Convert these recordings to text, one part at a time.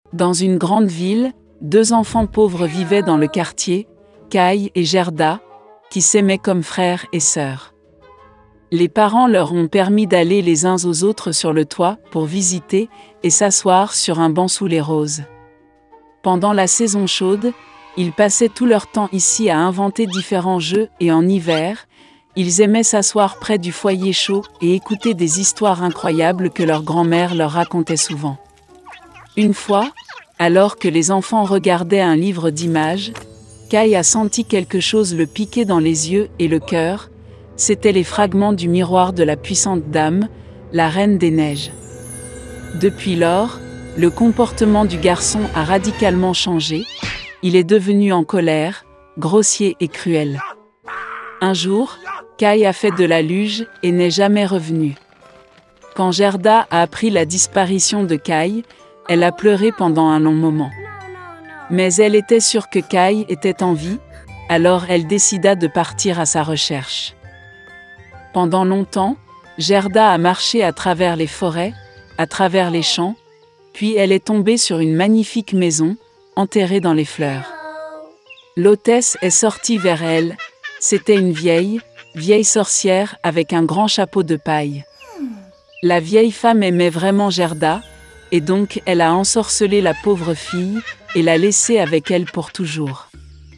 Dans une grande ville, deux enfants pauvres vivaient dans le quartier, Kai et Gerda, qui s'aimaient comme frères et sœurs. Les parents leur ont permis d'aller les uns aux autres sur le toit pour visiter et s'asseoir sur un banc sous les roses. Pendant la saison chaude, ils passaient tout leur temps ici à inventer différents jeux et en hiver, ils aimaient s'asseoir près du foyer chaud et écouter des histoires incroyables que leur grand-mère leur racontait souvent. Une fois, alors que les enfants regardaient un livre d'images, Kai a senti quelque chose le piquer dans les yeux et le cœur. C'étaient les fragments du miroir de la puissante dame, la Reine des Neiges. Depuis lors, le comportement du garçon a radicalement changé. Il est devenu en colère, grossier et cruel. Un jour, Kai a fait de la luge et n'est jamais revenu. Quand Gerda a appris la disparition de Kai, elle a pleuré pendant un long moment. Mais elle était sûre que Kai était en vie, alors elle décida de partir à sa recherche. Pendant longtemps, Gerda a marché à travers les forêts, à travers les champs, puis elle est tombée sur une magnifique maison, enterrée dans les fleurs. L'hôtesse est sortie vers elle. C'était une vieille sorcière avec un grand chapeau de paille. La vieille femme aimait vraiment Gerda, et donc elle a ensorcelé la pauvre fille et l'a laissée avec elle pour toujours.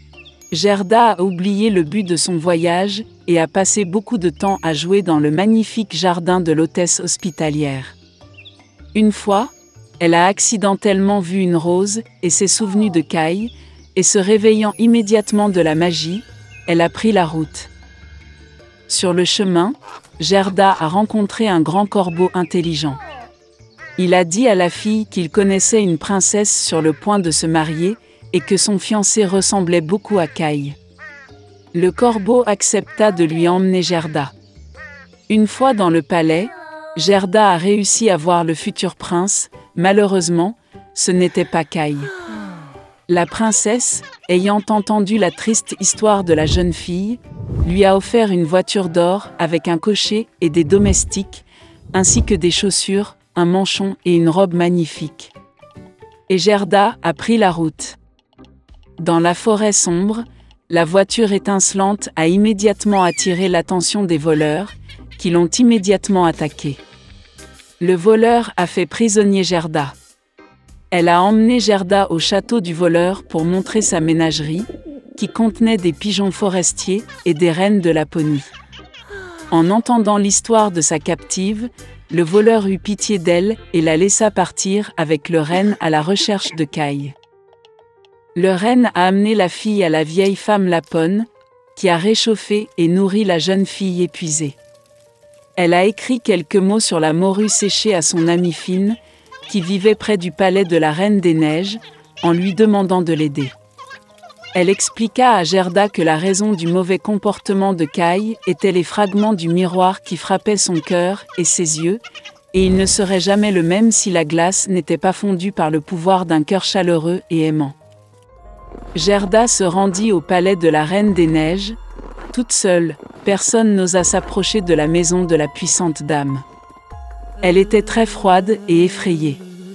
Gerda a oublié le but de son voyage et a passé beaucoup de temps à jouer dans le magnifique jardin de l'hôtesse hospitalière. Une fois, elle a accidentellement vu une rose et s'est souvenue de Kai, et se réveillant immédiatement de la magie, elle a pris la route. Sur le chemin, Gerda a rencontré un grand corbeau intelligent. Il a dit à la fille qu'il connaissait une princesse sur le point de se marier et que son fiancé ressemblait beaucoup à Kai. Le corbeau accepta de lui emmener Gerda. Une fois dans le palais, Gerda a réussi à voir le futur prince. Malheureusement, ce n'était pas Kai. La princesse, ayant entendu la triste histoire de la jeune fille, lui a offert une voiture d'or avec un cocher et des domestiques, ainsi que des chaussures, un manchon et une robe magnifique. Et Gerda a pris la route. Dans la forêt sombre, la voiture étincelante a immédiatement attiré l'attention des voleurs, qui l'ont immédiatement attaquée. Le voleur a fait prisonnier Gerda. Elle a emmené Gerda au château du voleur pour montrer sa ménagerie, qui contenait des pigeons forestiers et des rennes de Laponie. En entendant l'histoire de sa captive, le voleur eut pitié d'elle et la laissa partir avec le renne à la recherche de Kai. Le renne a amené la fille à la vieille femme Lapone, qui a réchauffé et nourri la jeune fille épuisée. Elle a écrit quelques mots sur la morue séchée à son amie Fine, qui vivait près du palais de la Reine des Neiges, en lui demandant de l'aider. Elle expliqua à Gerda que la raison du mauvais comportement de Kai était les fragments du miroir qui frappaient son cœur et ses yeux, et il ne serait jamais le même si la glace n'était pas fondue par le pouvoir d'un cœur chaleureux et aimant. Gerda se rendit au palais de la Reine des Neiges. Toute seule, personne n'osa s'approcher de la maison de la puissante dame. Elle était très froide et effrayée.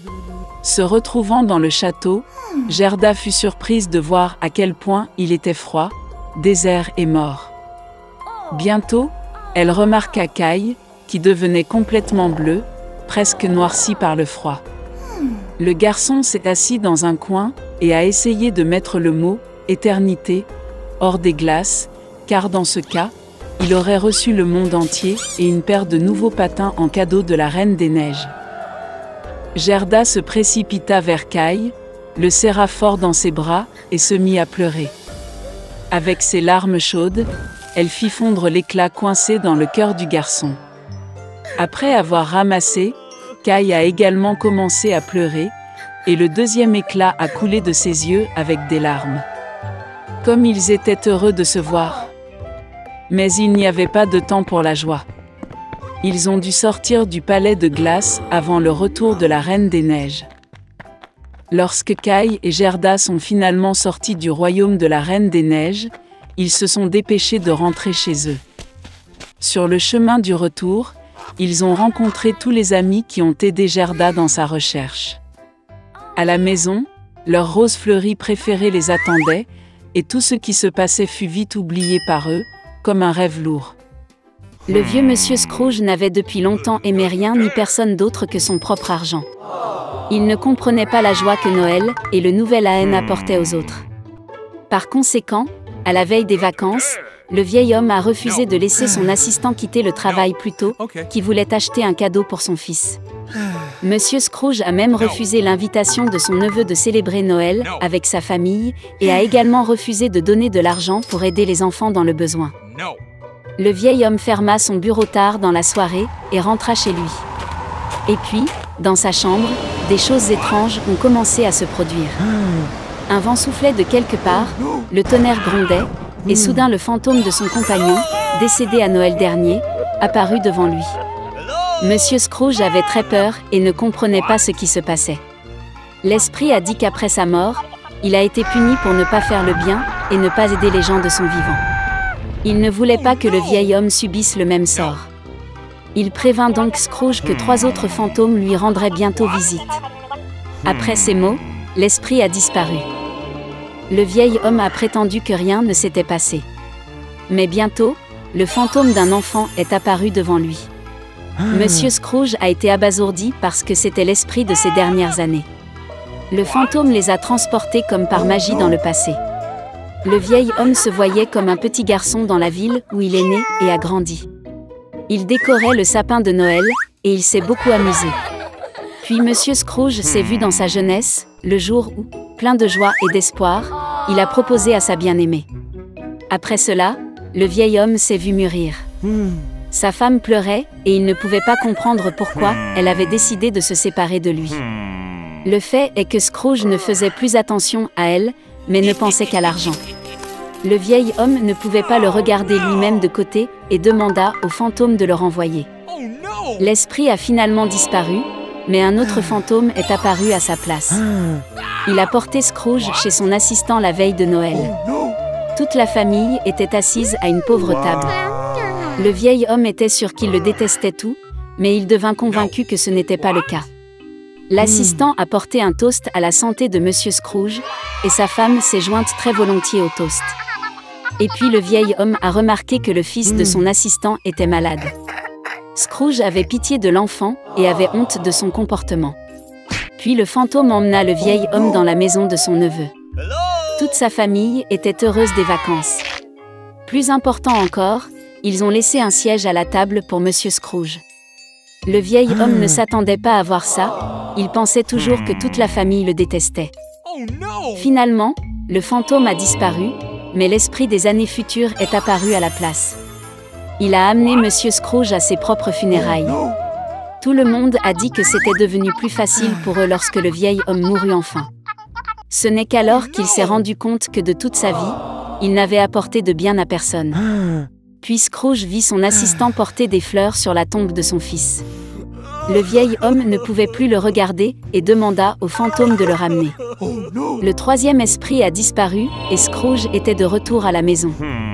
Se retrouvant dans le château, Gerda fut surprise de voir à quel point il était froid, désert et mort. Bientôt, elle remarqua Kai, qui devenait complètement bleu, presque noirci par le froid. Le garçon s'est assis dans un coin et a essayé de mettre le mot « éternité » hors des glaces, car dans ce cas, il aurait reçu le monde entier et une paire de nouveaux patins en cadeau de la Reine des Neiges. Gerda se précipita vers Kai, le serra fort dans ses bras et se mit à pleurer. Avec ses larmes chaudes, elle fit fondre l'éclat coincé dans le cœur du garçon. Après avoir ramassé, Kai a également commencé à pleurer, et le deuxième éclat a coulé de ses yeux avec des larmes. Comme ils étaient heureux de se voir. Mais il n'y avait pas de temps pour la joie. Ils ont dû sortir du palais de glace avant le retour de la Reine des Neiges. Lorsque Kai et Gerda sont finalement sortis du royaume de la Reine des Neiges, ils se sont dépêchés de rentrer chez eux. Sur le chemin du retour, ils ont rencontré tous les amis qui ont aidé Gerda dans sa recherche. À la maison, leur rose fleurie préférée les attendait, et tout ce qui se passait fut vite oublié par eux, comme un rêve lourd. Le vieux monsieur Scrooge n'avait depuis longtemps aimé rien ni personne d'autre que son propre argent. Il ne comprenait pas la joie que Noël et le nouvel an apportaient aux autres. Par conséquent, à la veille des vacances, le vieil homme a refusé de laisser son assistant quitter le travail plus tôt, qui voulait acheter un cadeau pour son fils. Monsieur Scrooge a même refusé l'invitation de son neveu de célébrer Noël avec sa famille et a également refusé de donner de l'argent pour aider les enfants dans le besoin. Le vieil homme ferma son bureau tard dans la soirée et rentra chez lui. Et puis, dans sa chambre, des choses étranges ont commencé à se produire. Un vent soufflait de quelque part, le tonnerre grondait, et soudain le fantôme de son compagnon, décédé à Noël dernier, apparut devant lui. Monsieur Scrooge avait très peur et ne comprenait pas ce qui se passait. L'esprit a dit qu'après sa mort, il a été puni pour ne pas faire le bien et ne pas aider les gens de son vivant. Il ne voulait pas que le vieil homme subisse le même sort. Il prévint donc Scrooge que 3 autres fantômes lui rendraient bientôt visite. Après ces mots, l'esprit a disparu. Le vieil homme a prétendu que rien ne s'était passé. Mais bientôt, le fantôme d'un enfant est apparu devant lui. Monsieur Scrooge a été abasourdi parce que c'était l'esprit de ses dernières années. Le fantôme les a transportés comme par magie dans le passé. Le vieil homme se voyait comme un petit garçon dans la ville où il est né et a grandi. Il décorait le sapin de Noël, et il s'est beaucoup amusé. Puis Monsieur Scrooge s'est vu dans sa jeunesse, le jour où, plein de joie et d'espoir, il a proposé à sa bien-aimée. Après cela, le vieil homme s'est vu mûrir. Sa femme pleurait, et il ne pouvait pas comprendre pourquoi elle avait décidé de se séparer de lui. Le fait est que Scrooge ne faisait plus attention à elle, mais ne pensait qu'à l'argent. Le vieil homme ne pouvait pas le regarder lui-même de côté et demanda au fantôme de le renvoyer. L'esprit a finalement disparu, mais un autre fantôme est apparu à sa place. Il a porté Scrooge chez son assistant la veille de Noël. Toute la famille était assise à une pauvre table. Le vieil homme était sûr qu'il le détestait tout, mais il devint convaincu que ce n'était pas le cas. L'assistant a porté un toast à la santé de Monsieur Scrooge, et sa femme s'est jointe très volontiers au toast. Et puis le vieil homme a remarqué que le fils de son assistant était malade. Scrooge avait pitié de l'enfant et avait honte de son comportement. Puis le fantôme emmena le vieil homme dans la maison de son neveu. Toute sa famille était heureuse des vacances. Plus important encore, ils ont laissé un siège à la table pour Monsieur Scrooge. Le vieil homme ne s'attendait pas à voir ça, il pensait toujours que toute la famille le détestait. Finalement, le fantôme a disparu, mais l'esprit des années futures est apparu à la place. Il a amené Monsieur Scrooge à ses propres funérailles. Tout le monde a dit que c'était devenu plus facile pour eux lorsque le vieil homme mourut enfin. Ce n'est qu'alors qu'il s'est rendu compte que de toute sa vie, il n'avait apporté de bien à personne. Puis Scrooge vit son assistant porter des fleurs sur la tombe de son fils. Le vieil homme ne pouvait plus le regarder et demanda au fantôme de le ramener. Le 3e esprit a disparu et Scrooge était de retour à la maison.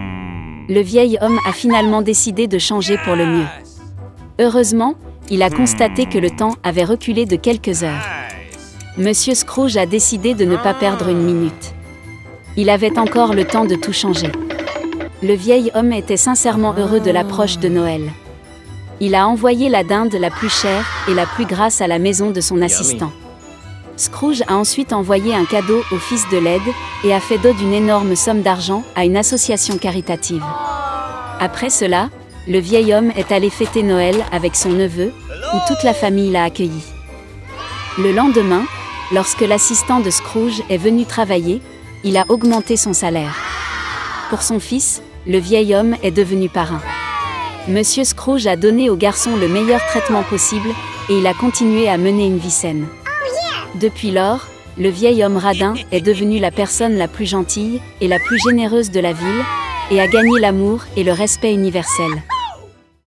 Le vieil homme a finalement décidé de changer pour le mieux. Heureusement, il a constaté que le temps avait reculé de quelques heures. Monsieur Scrooge a décidé de ne pas perdre une minute. Il avait encore le temps de tout changer. Le vieil homme était sincèrement heureux de l'approche de Noël. Il a envoyé la dinde la plus chère et la plus grasse à la maison de son assistant. Scrooge a ensuite envoyé un cadeau au fils de l'aide et a fait don d'une énorme somme d'argent à une association caritative. Après cela, le vieil homme est allé fêter Noël avec son neveu, où toute la famille l'a accueilli. Le lendemain, lorsque l'assistant de Scrooge est venu travailler, il a augmenté son salaire. Pour son fils, le vieil homme est devenu parrain. Monsieur Scrooge a donné au garçon le meilleur traitement possible et il a continué à mener une vie saine. Depuis lors, le vieil homme radin est devenu la personne la plus gentille et la plus généreuse de la ville et a gagné l'amour et le respect universel.